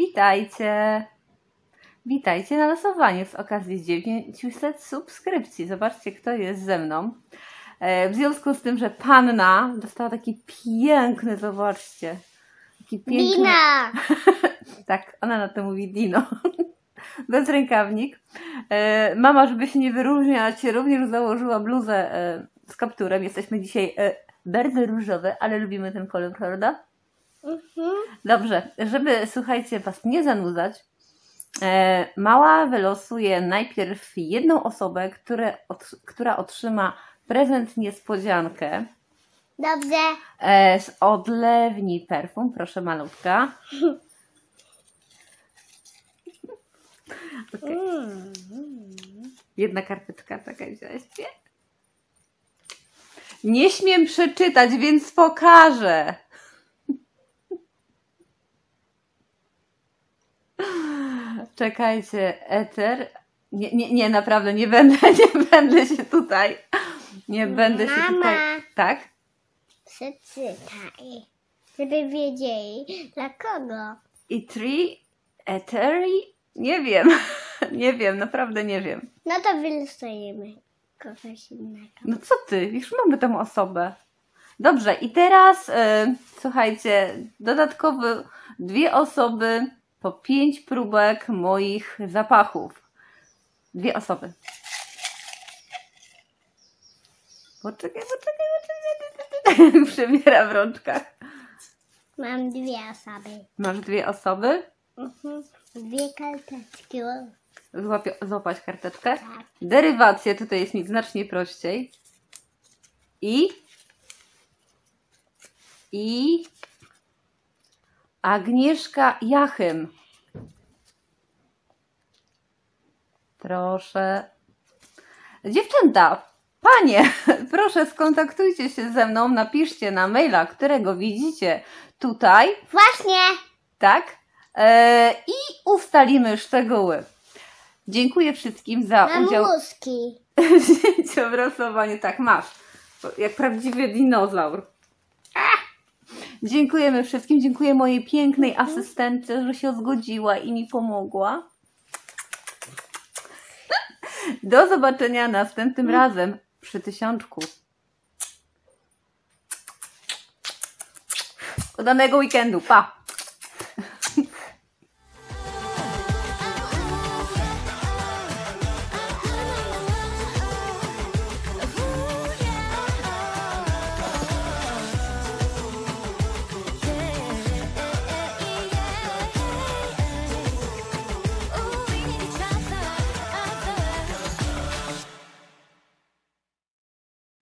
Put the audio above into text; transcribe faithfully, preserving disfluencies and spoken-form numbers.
Witajcie! Witajcie na losowaniu z okazji dziewięciuset subskrypcji. Zobaczcie, kto jest ze mną. W związku z tym, że panna dostała taki piękny, zobaczcie. Taki piękny... Dina! Tak, ona na to mówi Dino. Bezrękawnik. Mama, żeby się nie wyróżniać, również założyła bluzę z kapturem. Jesteśmy dzisiaj bardzo różowe, ale lubimy ten kolor, prawda? Mhm. Dobrze, żeby, słuchajcie, was nie zanudzać, e, mała wylosuje najpierw jedną osobę, które, od, która otrzyma prezent niespodziankę Dobrze. e, z odlewni perfum. Proszę, malutka. Okay. Mm. Jedna karteczka, taka wziąłeś. Nie śmiem przeczytać, więc pokażę. Czekajcie, eter. Nie, nie, nie, naprawdę nie będę, nie będę się tutaj. Nie będę się Mama. tutaj. Tak? Przeczytaj, żeby wiedzieli dla kogo. I three, eteri? Nie wiem. Nie wiem, naprawdę nie wiem. No to wylosujemy kogoś innego. No co ty? Już mamy tą osobę. Dobrze, i teraz y, słuchajcie, dodatkowo dwie osoby po pięć próbek moich zapachów. Dwie osoby. Poczekaj, poczekaj, poczekaj. Przebiera w rączkach. Mam dwie osoby. Masz dwie osoby. Mhm. Dwie karteczki. Złapie, złapać karteczkę. Tak. Derywację tutaj jest mi znacznie prościej. I I Agnieszka Jachym. Proszę. Dziewczęta, panie, proszę skontaktujcie się ze mną, napiszcie na maila, którego widzicie tutaj. Właśnie. Tak? E, I ustalimy szczegóły. Dziękuję wszystkim za Mam udział mózgi. w zdjęcioobrysowaniu. Tak, masz. Jak prawdziwy dinozaur. Dziękujemy wszystkim. Dziękuję mojej pięknej asystentce, że się zgodziła i mi pomogła. Do zobaczenia następnym razem przy tysiączku. Udanego weekendu. Pa!